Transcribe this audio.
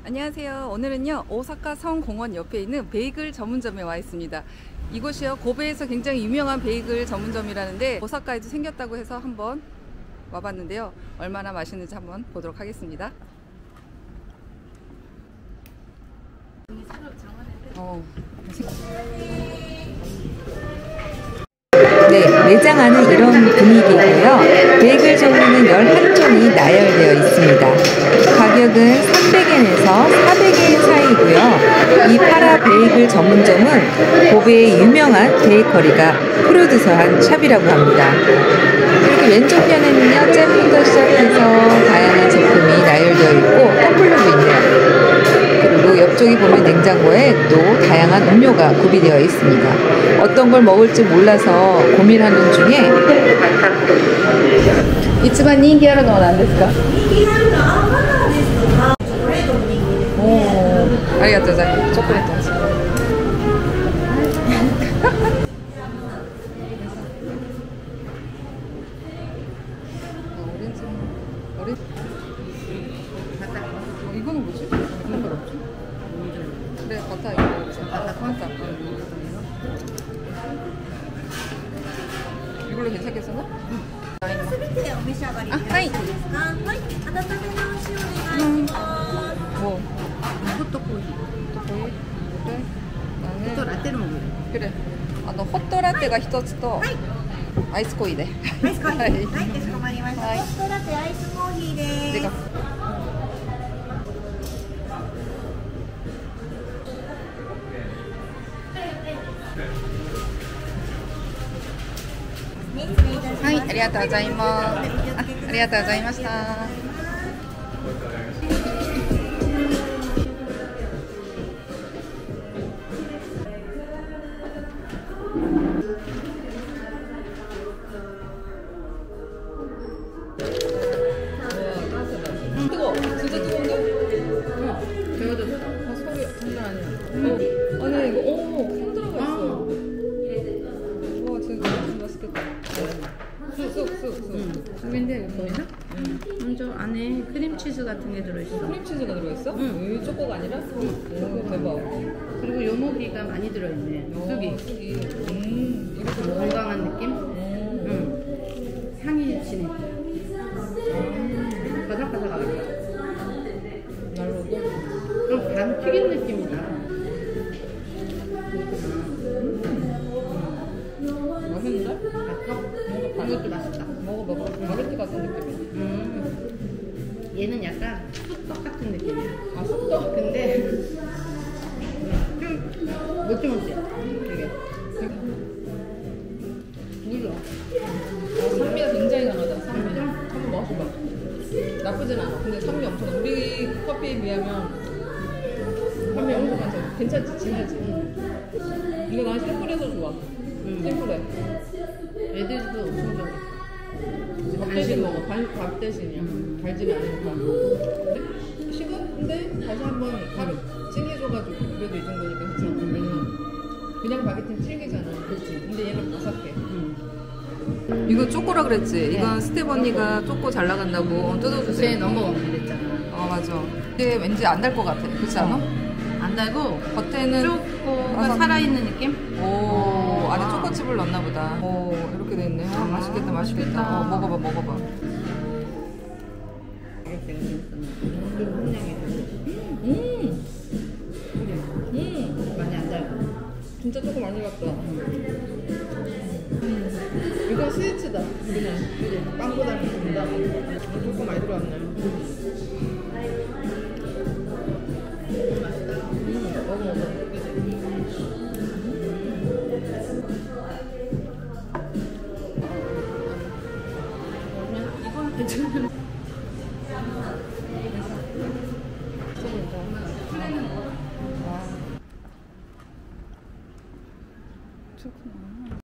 안녕하세요. 오늘은요 오사카 성공원 옆에 있는 베이글 전문점에 와 있습니다. 이곳이요 고베에서 굉장히 유명한 베이글 전문점이라는데 오사카에도 생겼다고 해서 한번 와봤는데요. 얼마나 맛있는지 한번 보도록 하겠습니다. 네, 매장 안은 이런 분위기고요. 베이글 종류는 11종이 나열되어 있습니다. 가격은 300엔에서 400엔 사이고요. 이 파라 베이글 전문점은 고베의 유명한 베이커리가 프로듀서한 샵이라고 합니다. 이렇게 왼쪽면에는요, 잼부터 시작해서 다양한 제품이 나열되어 있고 텀블러도 있네요. 그리고 옆쪽에 보면 냉장고에 또 다양한 음료가 구비되어 있습니다. 어떤 걸 먹을지 몰라서 고민하는 중에 一番人気あるのは何ですか？ありがとうございます。チョコレートです。이거는 뭐지? 이건 걸 없지? 그래, 바타 이거 없어. 바타. 이걸로 괜찮겠어? 응. すべてお召し上がりいただけますか？はい。温め直しお願いします。 뭐? 호떡코이. 호떡코이? 그래? 나는 호떡 라떼를 먹을래. 그래. 호떡라떼가 1つと アイスコーヒーで。 アイスコーヒー。はい、かしこまりました。ホットラテアイスコーヒーです。 はい、 ありがとうございます。ありがとうございました。뜨거워. 진짜 뜨거운데? 응. 데워졌다. 속이 장난 아니야. 아니 이거 콩 들어가 있어. 와 진짜 맛있겠다. 쑥. 근데 이거 보이나? 먼저 안에 크림치즈 같은 게 들어있어. 크림치즈가 들어있어? 응. 초코가 아니라? 오 대박. 그리고 요모기가 많이 들어있네. 쑥이. 이것도 건강한 느낌? 향이 진해. 바삭바삭하겠다. 날로도? 반 튀긴 느낌이다. 맛있는데? 이것도 맛있다. 먹어봐. 바게트 같은 느낌이야. 얘는 약간 쑥떡 같은 느낌이야. 아 쑥떡? 근데 좀 모찌모찌해. 되게. 물러. 산미가 굉장히 강하다. 산미. 한번 먹어봐. 나쁘진 않아. 근데 산미 엄청 나. 우리 커피에 비하면 산미 엄청 많잖아. 괜찮지? 진하지? 이거 난 심플해서 좋아. 심플해. 애들도 엄청 좋아해. 밥 대신 먹어. 밥 대신이야. 달지는 않으니까. 근데 식은데 다시 한번 찡해줘가지고 그래도 이 정도니까 괜찮아. 왜냐면 그냥 바게트는 질기잖아. 그렇지. 근데 얘는 바삭해. 이거 쪼꼬라 그랬지? 이건 스텝 언니가 쪼꼬 잘 나간다고 뜯어주세요. 그때 넘버원 그랬잖아. 맞아. 근데 왠지 안 달 것 같아. 그렇지 않아? 안 달고 겉에는 초코가 살아있는 느낌? 오, 안에 초코칩을 넣었나 보다. 오, 이렇게 돼 있네. 맛있겠다. 맛있겠다. 먹어봐. 이렇게 좀 혼량이 많이 안 달고. 진짜 조금 많이 갔다. 이건 스위치다. 그냥 그지? 빵보다는 준다. 조금 많이 들어왔네. 먹어. 이거는 괜찮아. 좋구나.